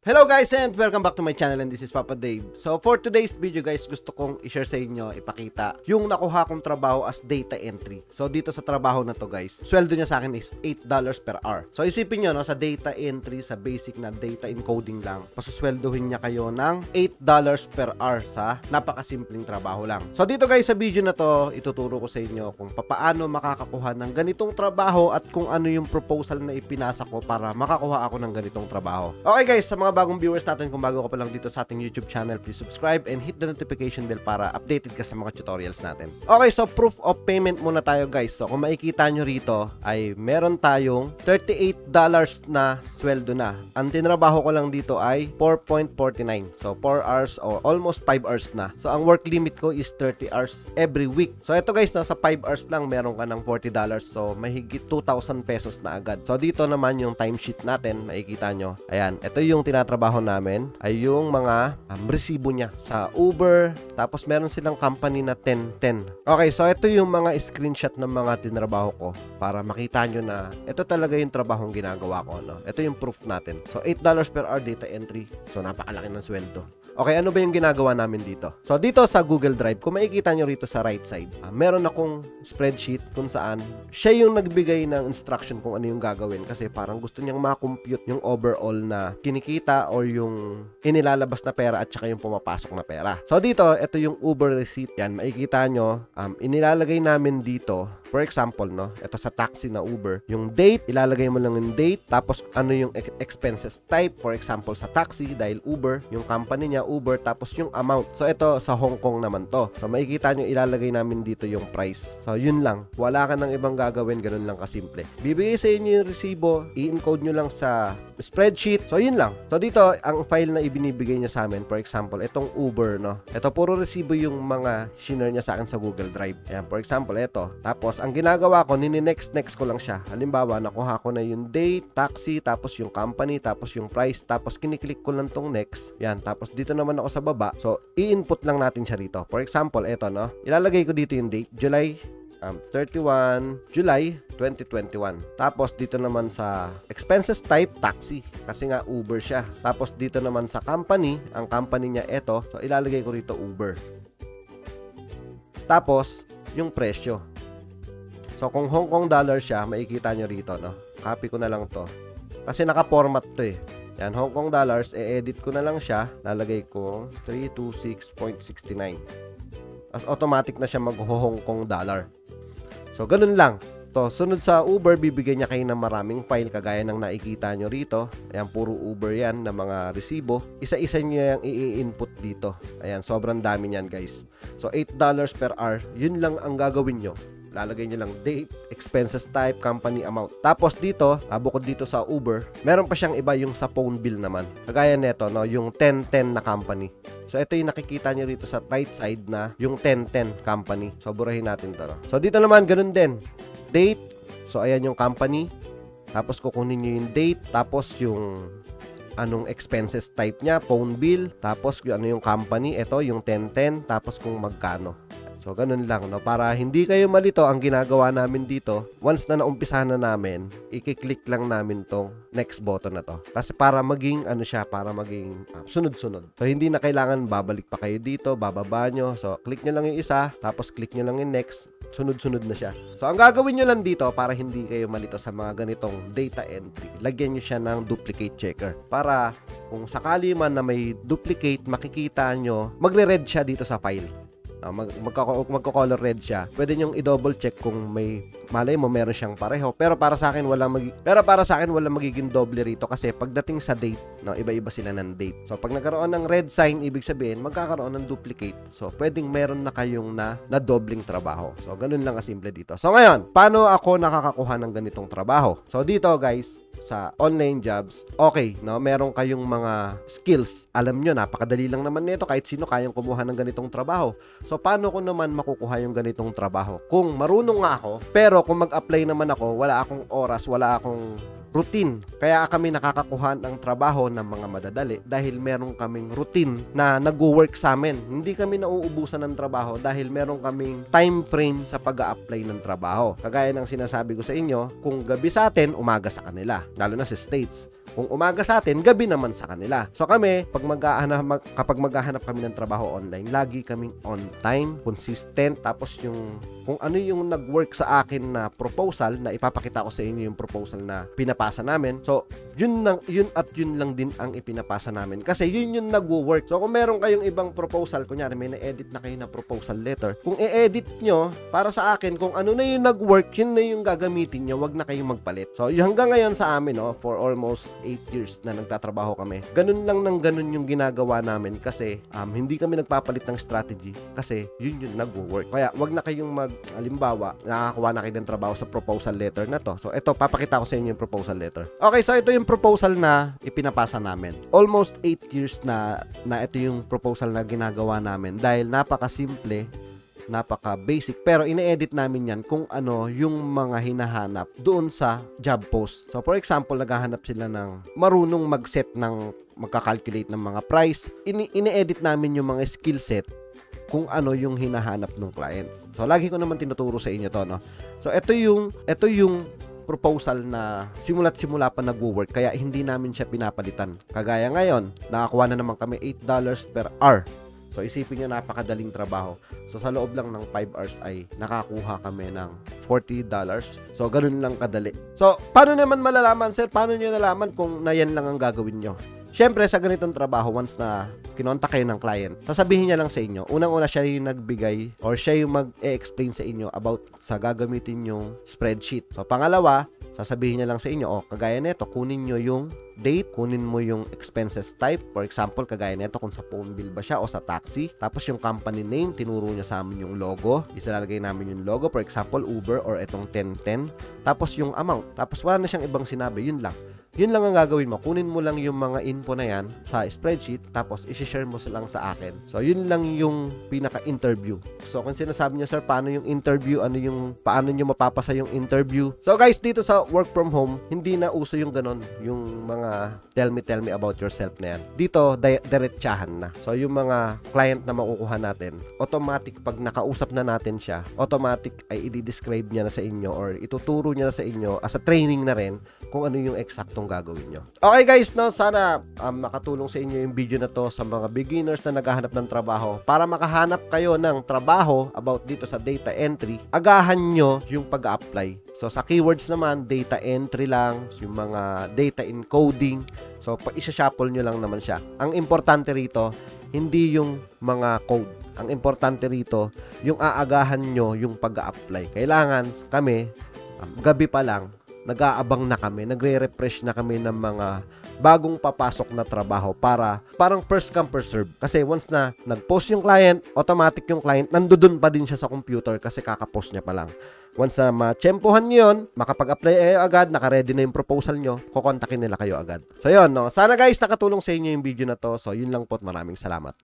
Hello guys and welcome back to my channel and this is Papa Dave. So for today's video guys, gusto kong i-share sa inyo, ipakita yung nakuha kong trabaho as data entry. So dito sa trabaho na to guys, sweldo niya sa akin is $8 per hour. So isipin nyo no, sa data entry, sa basic na data encoding lang, pasusweldohin niya kayo ng $8 per hour sa napakasimpleng trabaho lang. So dito guys sa video na to, ituturo ko sa inyo kung paano makakakuha ng ganitong trabaho at kung ano yung proposal na ipinasa ko para makakuha ako ng ganitong trabaho. Okay guys, sa mga bagong viewers natin, kung bago ka pa lang dito sa ating YouTube channel, please subscribe and hit the notification bell para updated ka sa mga tutorials natin. Okay, so proof of payment muna tayo guys. So kung makikita nyo rito ay meron tayong $38 na sweldo na. Ang tinrabaho ko lang dito ay 4.49. So 4 hours or almost 5 hours na. So ang work limit ko is 30 hours every week. So ito guys, nasa 5 hours lang meron ka ng $40. So mahigit 2,000 pesos na agad. So dito naman yung timesheet natin, makikita nyo. Ayan, ito yung trabaho namin ay yung mga resibo niya sa Uber, tapos meron silang company na 1010. Okay, so ito yung mga screenshot ng mga tinrabaho ko para makita nyo na ito talaga yung trabahong ginagawa ko, no? Ito yung proof natin. So $8 per hour data entry. So napakalaki ng sweldo. Okay, ano ba yung ginagawa namin dito? So dito sa Google Drive, kung makikita nyo rito sa right side, meron akong spreadsheet kung saan siya yung nagbigay ng instruction kung ano yung gagawin kasi parang gusto niyang ma-compute yung overall na kinikita or yung inilalabas na pera at saka yung pumapasok na pera. So dito, ito yung Uber receipt. Yan, makikita nyo, inilalagay namin dito, for example, no, ito sa taxi na Uber, yung date, ilalagay mo lang yung date, tapos ano yung expenses type, for example, sa taxi, dahil Uber, yung company niya, Uber, tapos yung amount. So ito, sa Hong Kong naman to. So makikita nyo, ilalagay namin dito yung price. So yun lang. Wala ka ng ibang gagawin, ganun lang kasimple. Bibigay sa inyo yung resibo, i-encode nyo lang sa spreadsheet. So yun lang. So dito, ang file na ibinibigay niya sa amin, for example, itong Uber, no? Ito, puro resibo yung mga shinare niya sa akin sa Google Drive. Ayan, for example, ito. Tapos, ang ginagawa ko, next ko lang siya. Halimbawa, nakuha ko na yung date, taxi, tapos yung company, tapos yung price, tapos kiniklik ko lang tong next. Yan, tapos dito naman ako sa baba. So, i-input lang natin siya rito. For example, ito, no? Ilalagay ko dito yung date, July 31 July 2021. Tapos dito naman sa expenses type, taxi. Kasi nga Uber siya. Tapos dito naman sa company, ang company niya ito. So ilalagay ko rito Uber. Tapos yung presyo. So kung Hong Kong dollar siya, makikita nyo rito, no? Copy ko na lang to. Kasi naka-format to eh. Yan, Hong Kong dollars, e-edit ko na lang siya. Lalagay ko 326.69. As automatic na siya mag-Hong Kong dollar. So, ganun lang. So, sunod sa Uber, bibigyan niya kayo ng maraming file kagaya ng nakikita nyo rito. Ayan, puro Uber yan na mga resibo. Isa-isa nyo yung i-input dito. Ayan, sobrang dami niyan guys. So, $8 per hour. Yun lang ang gagawin nyo. Lalagay nyo lang date, expenses type, company amount. Tapos dito, bukod dito sa Uber, meron pa siyang iba yung sa phone bill naman. Kagaya neto, no, yung 1010 na company. So ito yung nakikita nyo rito sa right side na yung 1010 company. So burahin natin to, no? So dito naman, ganun din. Date, so ayan yung company. Tapos kukunin nyo yung date, tapos yung anong expenses type niya, phone bill, tapos yung ano yung company, ito yung 1010, tapos kung magkano. So, ganun lang, no? Para hindi kayo malito, ang ginagawa namin dito, once na naumpisahan na namin, i-click lang namin tong next button na to. Kasi para maging, ano siya, para maging sunod-sunod. So, hindi na kailangan babalik pa kayo dito, bababa nyo. So, click nyo lang yung isa, tapos click nyo lang yung next, sunod-sunod na siya. So, ang gagawin nyo lang dito, para hindi kayo malito sa mga ganitong data entry, lagyan nyo siya ng duplicate checker. Para, kung sakali man na may duplicate, makikita nyo, magre-red siya dito sa file. Magko-color red siya. Pwede nyong i-double check kung may malay mo meron siyang pareho. Pero para sa akin walang magiging doble rito kasi pagdating sa date, no, iba-iba sila ng date. So pag nagkaroon ng red sign, ibig sabihin magkakaroon ng duplicate. So pwedeng meron na kayong na dobling trabaho. So ganun lang kasimple dito. So ngayon, paano ako nakakakuha ng ganitong trabaho? So dito guys, sa online jobs, okay, no? Meron kayong mga skills. Alam nyo, napakadali lang naman nito. Kahit sino kayang kumuha ng ganitong trabaho. So, paano ko naman makukuha yung ganitong trabaho? Kung marunong nga ako, pero kung mag-apply naman ako, wala akong oras, wala akong routine. Kaya kami nakakakuha ng trabaho ng mga madadali dahil meron kaming routine na nag-work sa amin. Hindi kami nauubusan ng trabaho dahil meron kaming time frame sa pag-a-apply ng trabaho. Kagaya ng sinasabi ko sa inyo, kung gabi sa atin, umaga sa kanila. Lalo na sa States. Kung umaga sa atin, gabi naman sa kanila. So kami, kapag maghahanap kami ng trabaho online, lagi kaming on time, consistent, tapos yung kung ano yung nag-work sa akin na proposal, na ipapakita ko sa inyo yung proposal na pinapasa namin. So, yun lang din ang ipinapasa namin. Kasi yun yung nag-work. So, kung meron kayong ibang proposal, kunyari may na-edit na kayo na proposal letter, kung i-edit nyo, para sa akin, kung ano na yung nag-work, yun na yung gagamitin nyo, wag na kayong magpalit. So, hanggang ngayon sa amin, for almost 8 years na nagtatrabaho kami, ganun lang ng ganun yung ginagawa namin kasi hindi kami nagpapalit ng strategy kasi yun yung nag-work. Kaya wag na kayong halimbawa, nakakuha na kayo ng trabaho sa proposal letter na to. So ito, papakita ko sa inyo yung proposal letter. Okay, so ito yung proposal na ipinapasa namin. Almost 8 years na ito yung proposal na ginagawa namin dahil napakasimple, napaka-basic, pero ine-edit namin yan kung ano yung mga hinahanap doon sa job post. So, for example, naghahanap sila ng marunong mag-set ng, magka-calculate ng mga price. Ine-edit namin yung mga skill set kung ano yung hinahanap ng client. So, lagi ko naman tinuturo sa inyo to, no? So, ito yung proposal na simula't simula pa nag-work, kaya hindi namin siya pinapalitan. Kagaya ngayon, nakakuha na naman kami $8 per hour. So, isipin nyo, napakadaling trabaho. So, sa loob lang ng 5 hours ay nakakuha kami ng $40. So, ganun lang kadali. So, paano naman malalaman, sir? Paano nyo nalaman kung na yan lang ang gagawin nyo? Siyempre, sa ganitong trabaho, once na kinontak kayo ng client, sasabihin niya lang sa inyo, unang-una siya yung nagbigay or siya yung mag-e-explain sa inyo about sa gagamitin yung spreadsheet. So, pangalawa, sasabihin niya lang sa inyo, kagaya nito, kunin nyo yung date, kunin mo yung expenses type. For example, kagaya nito, kung sa phone bill ba siya o sa taxi. Tapos yung company name, tinuro niya sa amin yung logo. Ilalagay namin yung logo. For example, Uber or itong 1010. Tapos yung amount. Tapos wala na siyang ibang sinabi. Yun lang. Yun lang ang gagawin mo. Kunin mo lang yung mga info na yan sa spreadsheet, tapos isi-share mo lang sa akin. So, yun lang yung pinaka-interview. So, kung sinasabi nyo, sir, paano yung interview? Paano nyo mapapasa yung interview? So, guys, dito sa work from home, hindi na uso yung ganon, yung mga tell me about yourself na yan. Dito, diretsahan na. So, yung mga client na makukuha natin, automatic, pag nakausap na natin siya, automatic ay i-describe niya na sa inyo or ituturo niya na sa inyo as a training na rin kung ano yung eksaktong gagawin nyo. Okay guys, no, sana makatulong sa inyo yung video na to sa mga beginners na naghahanap ng trabaho. Para makahanap kayo ng trabaho about dito sa data entry, agahan nyo yung pag-apply. So sa keywords naman, data entry lang, yung mga data encoding. So isa-shuffle nyo lang naman siya. Ang importante rito, hindi yung mga code. Ang importante rito, yung aagahan nyo yung pag-apply. Kailangan kami, gabi pa lang, nag-aabang na kami, nagre-refresh na kami ng mga bagong papasok na trabaho para parang first come first serve. Kasi once na nag-post yung client, automatic yung client nandoon pa din siya sa computer kasi kaka-post niya pa lang. Once na ma-tsempohan nyo yun, makapag-apply agad, naka-ready na yung proposal nyo, kukontakin nila kayo agad. So yun, no? Sana guys, nakatulong sa inyo yung video na to. So yun lang po, maraming salamat.